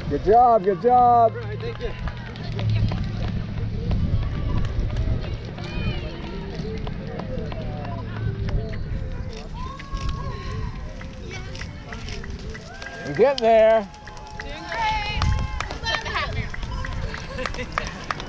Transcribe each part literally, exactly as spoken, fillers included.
Good job, good job. All right, thank you. You're getting there. Doing great. Put the hat mirror.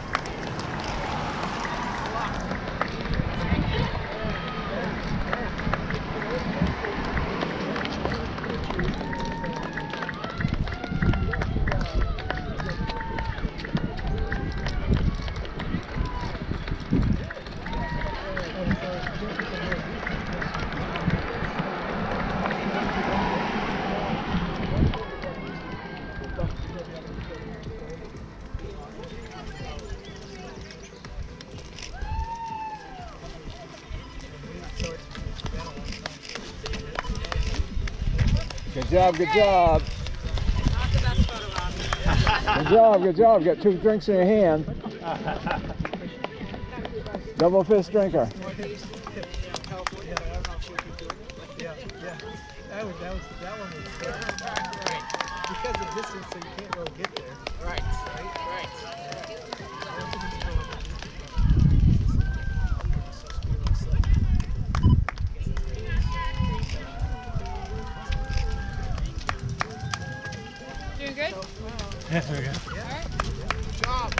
Good job, good job. Not the best photo op. Good job, good job. Got two drinks in your hand. Double fist drinker. California, I don't know if we could do it. Yeah, yeah. That was, that was, that one was good. Right. Because of distance, so you can't really get there. Right. Right? Right. Doing good? Yeah, there we go. Yeah. All right. Good job.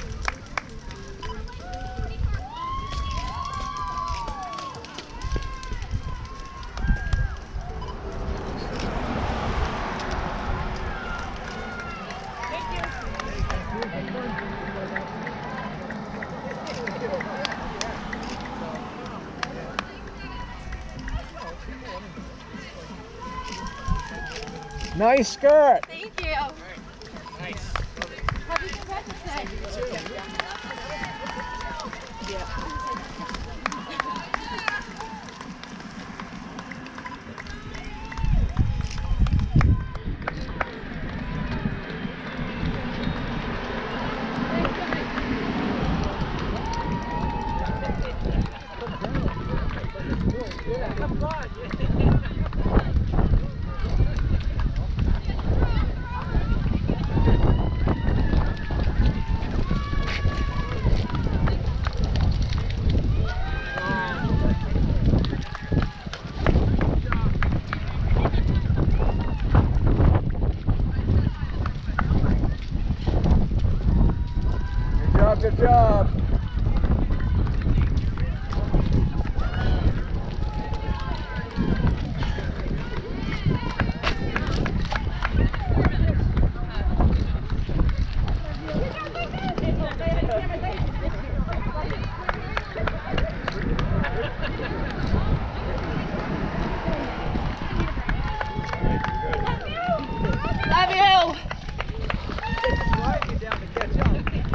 Nice skirt. Thank you. Nice. Happy Saint Patrick's Day. Come on. Good job, good job. Love you. Slide you down to catch up.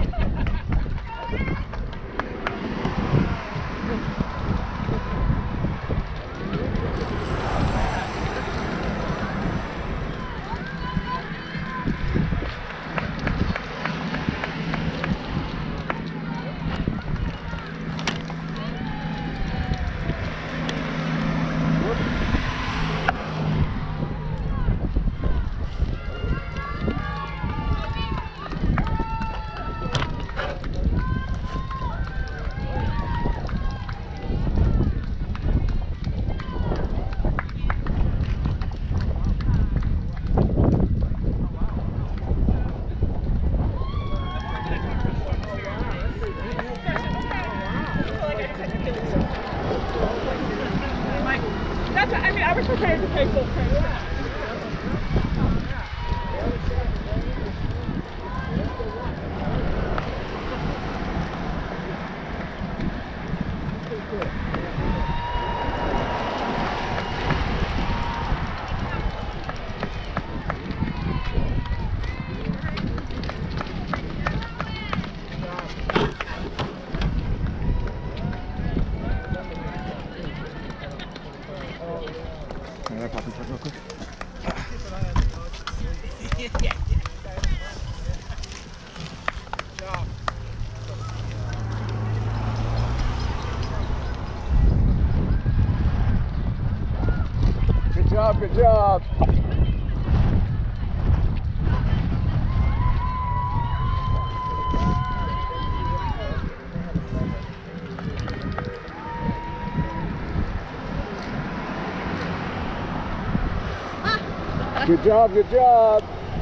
That's what I mean. I was prepared to pay full credit. Can I pop and check real quick? Good job, good job. Good job, good job.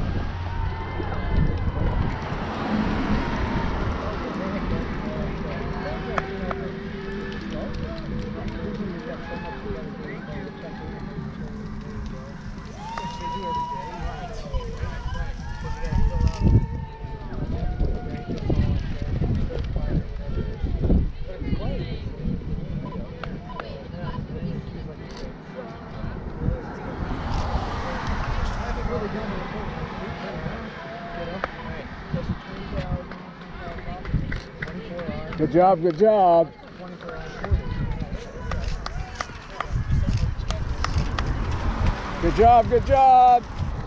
Good job, good job. Good job, good job.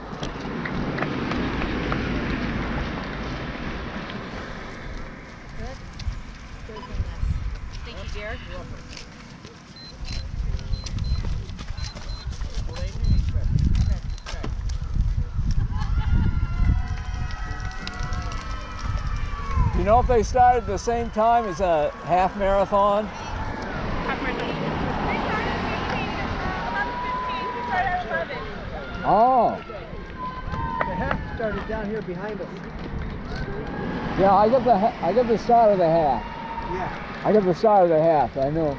Thank you, Jared. You know if they started at the same time as a half marathon? Half marathon. They started at fifteen. eleven fifteen. We started at eleven. Oh, The half started down here behind us. yeah. I got the ha- I got the start of the half. Yeah. I got the start of the half. I know.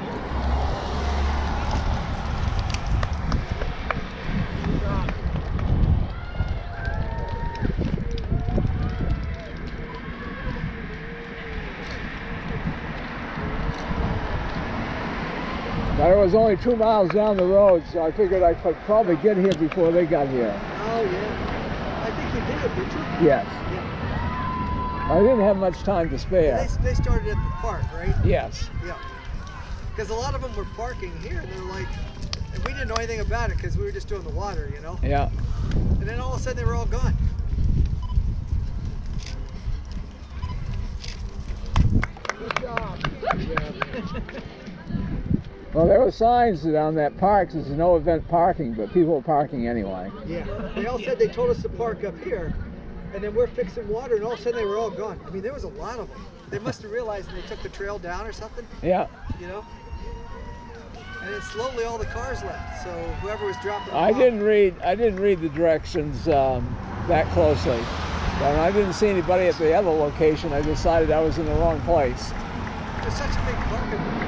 But it was only two miles down the road, so I figured I could probably get here before they got here. Oh, yeah. I think you did, did you? Yes. Yeah. I didn't have much time to spare. They, they started at the park, right? Yes. Yeah. Because a lot of them were parking here, and they're like, and we didn't know anything about it because we were just doing the water, you know? Yeah. And then all of a sudden they were all gone. Good job. Well, there were signs on that park. There's no event parking, but people were parking anyway. Yeah. They all said they told us to park up here, and then we're fixing water, and all of a sudden they were all gone. I mean, there was a lot of them. They must have realized they took the trail down or something, Yeah. you know? And then slowly all the cars left. So whoever was dropping them I off- didn't read. I didn't read the directions um, that closely. When I didn't see anybody at the other location, I decided I was in the wrong place. There's such a big parking lot.